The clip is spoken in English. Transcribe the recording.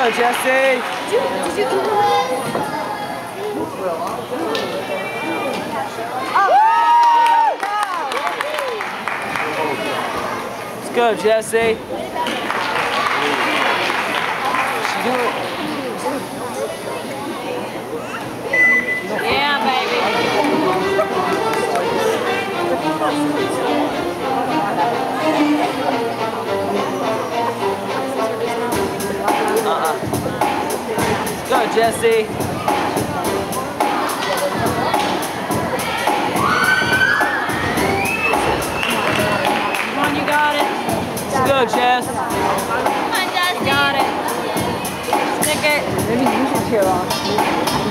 go, Jessie. Did you eat one? Let's go, Jessie. Yeah, baby. Let's go, Jessie. Come on, you got it. Let's go, Jess. Come on, Jess. You got it. Stick it. Maybe you should cheer on.